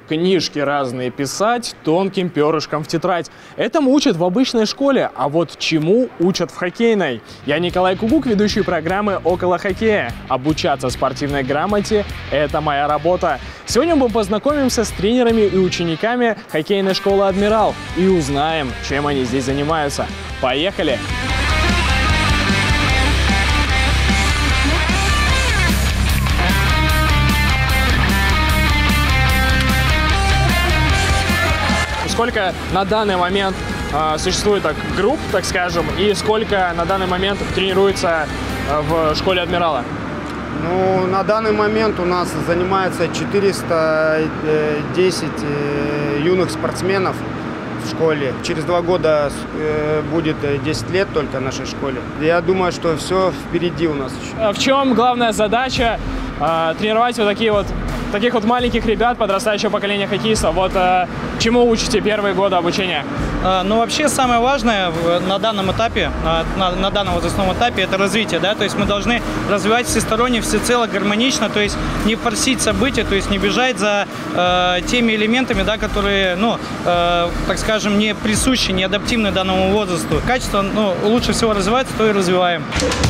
книжки разные писать тонким перышком в тетрадь. Этому учат в обычной школе, а вот чему учат в хоккейной? Я Николай Кугук, ведущий программы «Около хоккея». Обучаться спортивной грамоте – это моя работа. Сегодня мы познакомимся с тренерами и учениками хоккейной школы «Адмирал» и узнаем, чем они здесь занимаются. Поехали! Сколько на данный момент существует групп, так скажем, и сколько на данный момент тренируется в школе «Адмирала»? Ну, на данный момент у нас занимается 410 юных спортсменов в школе. Через 2 года будет 10 лет только нашей школе. Я думаю, что все впереди у нас еще. В чем главная задача тренировать таких вот маленьких ребят, подрастающего поколения хоккеистов? Вот чему учите первые годы обучения? Ну, вообще, самое важное на данном этапе, на данном возрастном этапе, это развитие, да, то есть мы должны развивать всесторонне, всецело, гармонично, то есть не форсить события, то есть не бежать за теми элементами, да, которые, так скажем, не присущи, не адаптивны данному возрасту. Качество, лучше всего развивается, то и развиваем.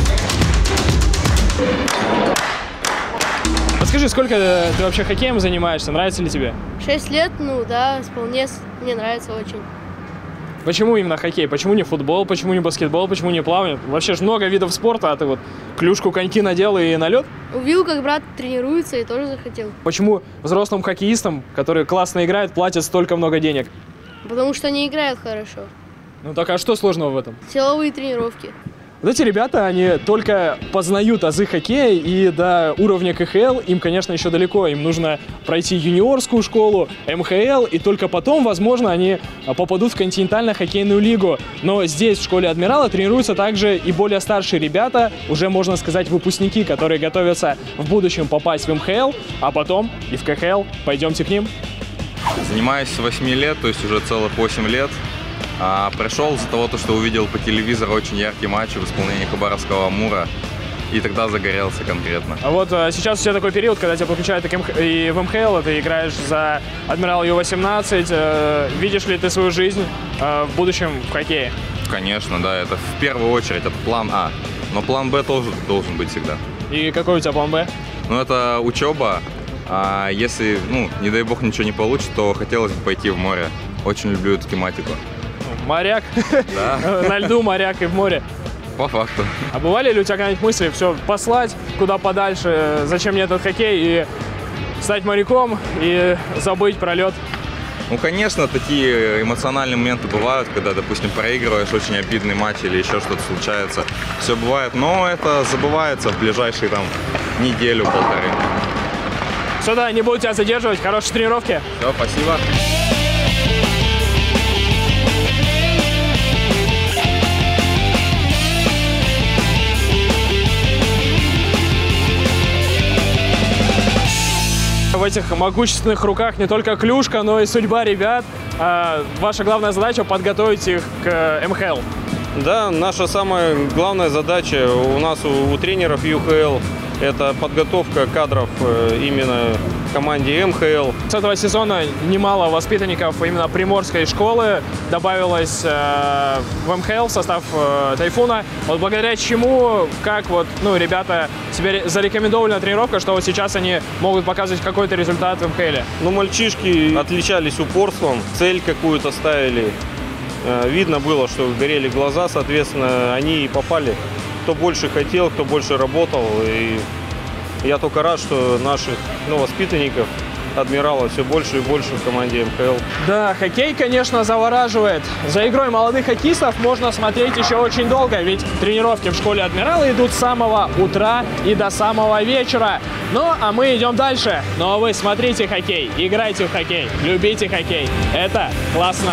Скажи, сколько ты вообще хоккеем занимаешься? Нравится ли тебе? 6 лет, да, вполне мне нравится очень. Почему именно хоккей? Почему не футбол? Почему не баскетбол? Почему не плавание? Вообще ж много видов спорта, а ты вот клюшку, коньки надел и на лед? Увидел, как брат тренируется, и тоже захотел. Почему взрослым хоккеистам, которые классно играют, платят столько много денег? Потому что они играют хорошо. Ну так а что сложного в этом? Силовые тренировки. Вот эти ребята, они только познают азы хоккея, и до уровня КХЛ им, конечно, еще далеко. Им нужно пройти юниорскую школу, МХЛ, и только потом, возможно, они попадут в континентальную хоккейную лигу. Но здесь, в школе «Адмирала», тренируются также и более старшие ребята, уже, можно сказать, выпускники, которые готовятся в будущем попасть в МХЛ, а потом и в КХЛ. Пойдемте к ним. Занимаюсь с 8 лет, то есть уже целых 8 лет. Пришел из-за того, что увидел по телевизору очень яркий матч в исполнении хабаровского «Амура», и тогда загорелся конкретно. А вот сейчас у тебя такой период, когда тебя подключают и в МХЛ, ты играешь за «Адмирал Ю-18». Видишь ли ты свою жизнь в будущем в хоккее? Конечно, да, это в первую очередь это план А, но план Б тоже должен быть всегда. И какой у тебя план Б? Ну, это учеба, а если, не дай бог, ничего не получится, то хотелось бы пойти в море. Очень люблю эту тематику. Моряк? Да. На льду моряк и в море? По факту. А бывали ли у тебя какие-нибудь мысли все послать куда подальше, зачем мне этот хоккей, и стать моряком, и забыть про лед? Ну, конечно, такие эмоциональные моменты бывают, когда, допустим, проигрываешь очень обидный матч или еще что-то случается. Все бывает, но это забывается в ближайшие неделю-полторы. Все, да, не буду тебя задерживать. Хорошей тренировки. Все, спасибо. В этих могущественных руках не только клюшка, но и судьба ребят. Ваша главная задача — подготовить их к МХЛ. Да, наша самая главная задача у нас, у тренеров ЮХЛ, это подготовка кадров именно в команде МХЛ. С этого сезона немало воспитанников именно приморской школы добавилось в МХЛ, в состав Тайфуна. Вот благодаря чему, как ребята себе зарекомендовали на тренировках, что вот сейчас они могут показывать какой-то результат в МХЛ? Ну, мальчишки отличались упорством, цель какую-то ставили. Видно было, что горели глаза, соответственно, они и попали. Кто больше хотел, кто больше работал. И я только рад, что наших воспитанников «Адмирала» все больше и больше в команде МХЛ. Да, хоккей, конечно, завораживает. За игрой молодых хоккеистов можно смотреть еще очень долго, ведь тренировки в школе «Адмирала» идут с самого утра и до самого вечера. Ну, а мы идем дальше. Ну, а вы смотрите хоккей, играйте в хоккей, любите хоккей. Это классно!